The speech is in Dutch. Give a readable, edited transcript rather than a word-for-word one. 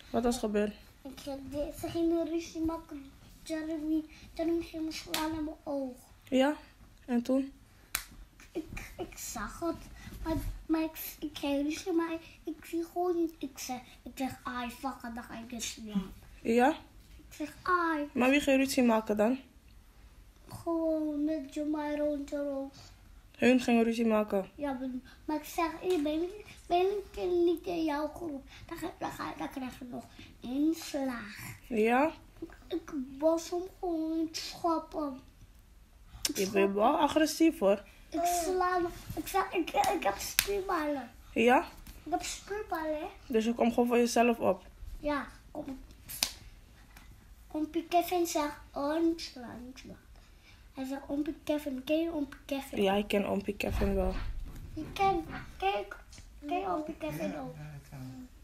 Wat was gebeurd? Ze gingen ruzie maken. Jeremy ging me slaan in mijn oog. Ja? En toen? Ik zag het. Maar ik ging ruzie, maar ik zie gewoon niet. Ik zeg, ai, fuck, en dan ga ik dus slaan. Ja? Ik zeg, ai. Maar wie ging ruzie maken dan? Gewoon met Jomaro en Jero. Hun gingen ruzie maken? Ja, maar ik zeg, ik ben niet in jouw groep. Dan krijg je nog 1 slag. Ja? Ik was hem gewoon schoppen. Je bent wel agressief hoor. Ik sla hem. Ik heb spierballen. Ja? Ik heb spierballen. Dus je komt gewoon voor jezelf op? Ja, Ompie Kevin zegt, niet slaan. Hij zegt, Ompie Kevin, ken je Ompie Kevin? Ja, ik ken Ompie Kevin wel. Je ken Ompie Kevin ook. Ja, ik ken hem.